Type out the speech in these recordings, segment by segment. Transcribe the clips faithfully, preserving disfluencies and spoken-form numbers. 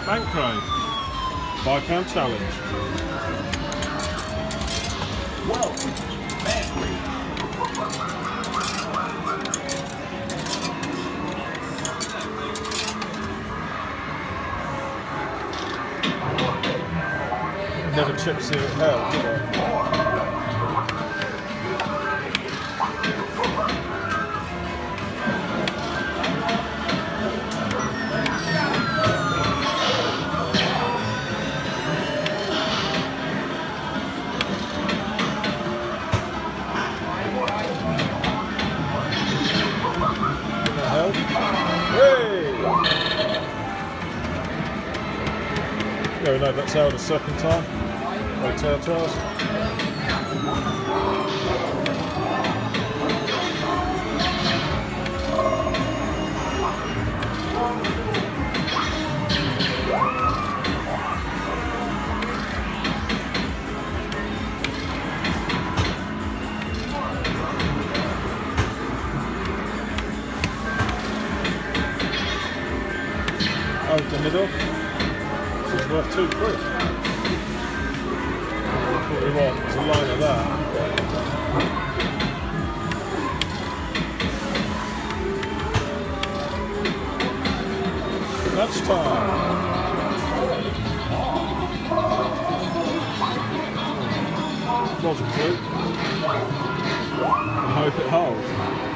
Bank crane. Five pound challenge. Well, badly. Never checked to see it held, did I? Yeah, we know that's held a second time. No telltales. Out the middle. This is worth two quid. What we want is a line of that. Lunchtime. Was a clue. And hope it holds.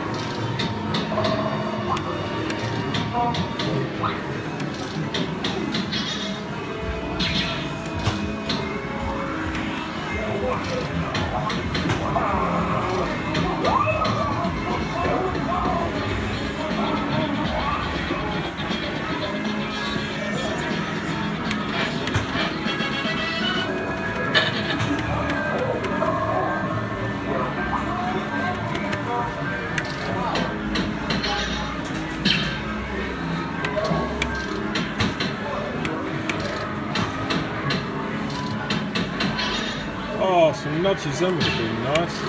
Oh, some nudges then would have been nice.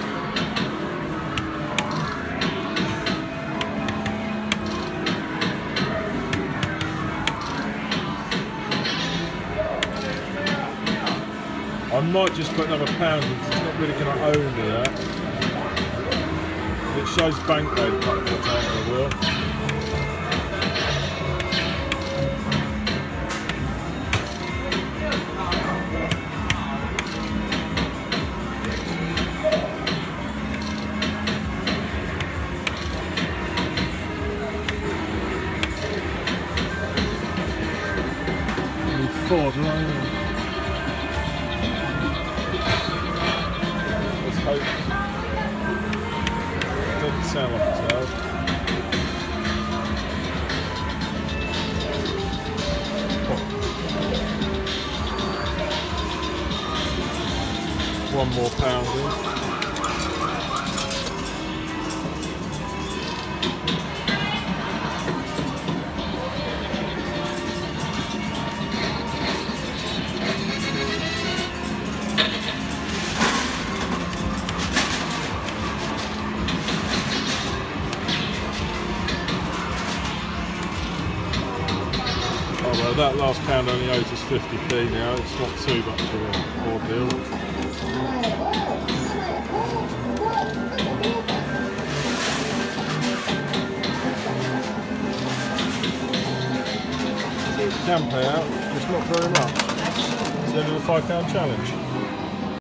I might just put another pound in because it's not really going to own me that. It shows bank rate a couple of times, I will. Four, do I? Let's hope. It doesn't sound like it's held. One more pound in. Well, that last pound only owes us fifty p now, it's not too much of an ordeal. So it can pay out, just not very much. It's the end of the five pound challenge.